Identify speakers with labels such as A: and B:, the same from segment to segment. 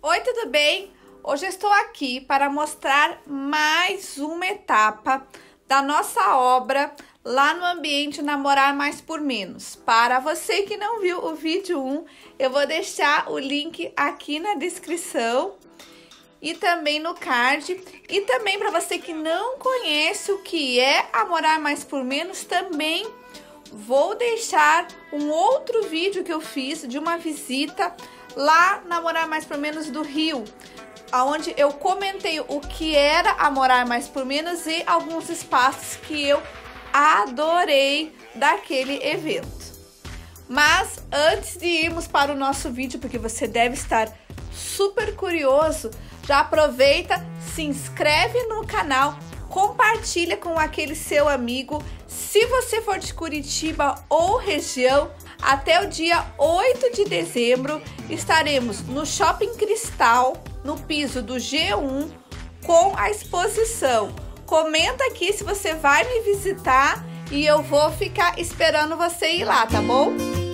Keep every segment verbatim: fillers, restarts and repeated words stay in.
A: Oi, tudo bem? Hoje eu estou aqui para mostrar mais uma etapa da nossa obra lá no ambiente Namorar Mais por Menos. Para você que não viu o vídeo um, eu vou deixar o link aqui na descrição e também no card. E também para você que não conhece o que é Namorar Mais por Menos, também vou deixar um outro vídeo que eu fiz de uma visita lá na Namorar Mais por Menos do Rio, onde eu comentei o que era a Namorar Mais por Menos e alguns espaços que eu adorei daquele evento. Mas antes de irmos para o nosso vídeo, porque você deve estar super curioso, já aproveita, se inscreve no canal, compartilha com aquele seu amigo. Se você for de Curitiba ou região, até o dia oito de dezembro estaremos no Shopping Cristal, no piso do G um, com a exposição. Comenta aqui se você vai me visitar e eu vou ficar esperando você ir lá, tá bom?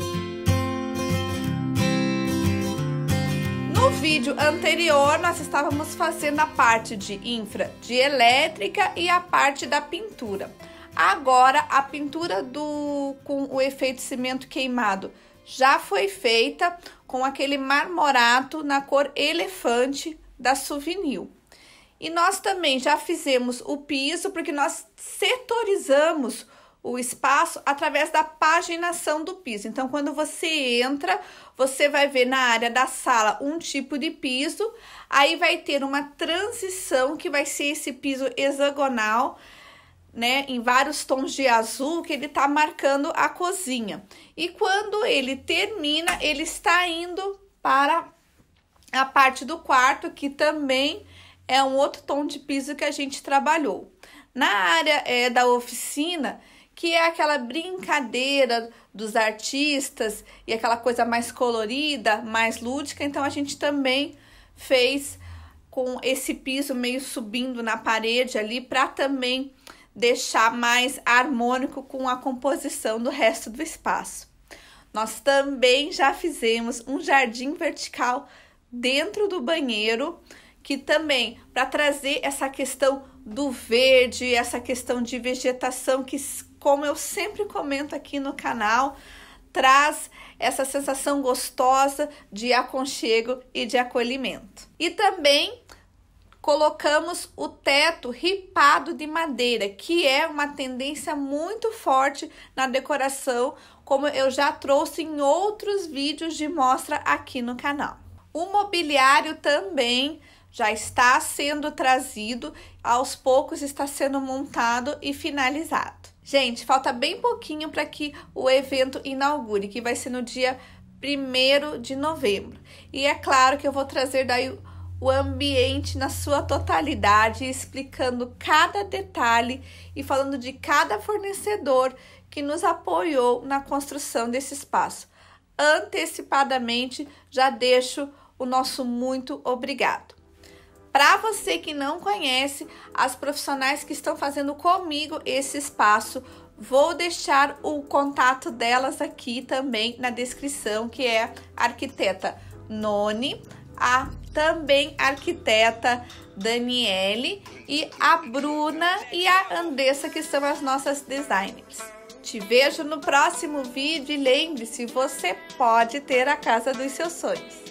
A: No vídeo anterior, nós estávamos fazendo a parte de infra, de elétrica e a parte da pintura. Agora, a pintura do, com o efeito cimento queimado já foi feita com aquele marmorato na cor elefante da Souvenir. E nós também já fizemos o piso, porque nós setorizamos o espaço através da paginação do piso. Então, quando você entra, você vai ver na área da sala um tipo de piso, aí vai ter uma transição que vai ser esse piso hexagonal, né, em vários tons de azul, que ele tá marcando a cozinha. E quando ele termina, ele está indo para a parte do quarto, que também é um outro tom de piso que a gente trabalhou. Na área é, da oficina, que é aquela brincadeira dos artistas e aquela coisa mais colorida, mais lúdica, então a gente também fez com esse piso meio subindo na parede ali, para também deixar mais harmônico com a composição do resto do espaço. Nós também já fizemos um jardim vertical dentro do banheiro, que também para trazer essa questão do verde, essa questão de vegetação que, como eu sempre comento aqui no canal, traz essa sensação gostosa de aconchego e de acolhimento. E também colocamos o teto ripado de madeira, que é uma tendência muito forte na decoração, como eu já trouxe em outros vídeos de mostra aqui no canal. O mobiliário também já está sendo trazido, aos poucos está sendo montado e finalizado. Gente, falta bem pouquinho para que o evento inaugure, que vai ser no dia primeiro de novembro. E é claro que eu vou trazer daí o ambiente na sua totalidade, explicando cada detalhe e falando de cada fornecedor que nos apoiou na construção desse espaço. Antecipadamente, já deixo o nosso muito obrigado. Para você que não conhece as profissionais que estão fazendo comigo esse espaço, vou deixar o contato delas aqui também na descrição, que é a arquiteta Noni, a também arquiteta Daniele e a Bruna e a Andressa, que são as nossas designers. Te vejo no próximo vídeo e lembre-se, você pode ter a casa dos seus sonhos.